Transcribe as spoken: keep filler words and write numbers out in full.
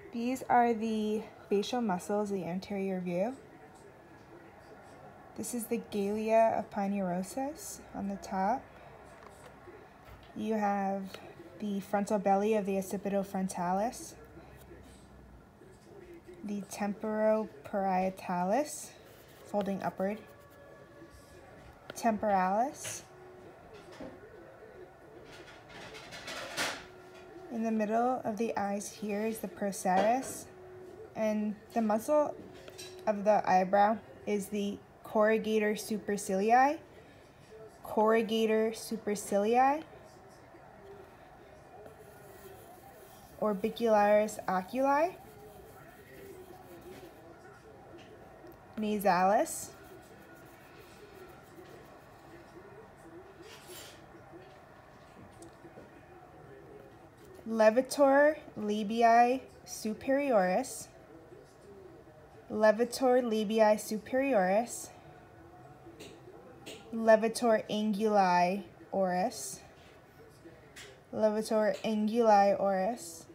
These are the facial muscles, the anterior view. This is the galea of ponderosa on the top. You have the frontal belly of the occipitofrontalis, the temporoparietalis, folding upward, temporalis. In the middle of the eyes here is the procerus, and the muscle of the eyebrow is the corrugator supercilii, corrugator supercilii, orbicularis oculi, nasalis, levator labii superioris, levator labii superioris, levator anguli oris, levator anguli oris,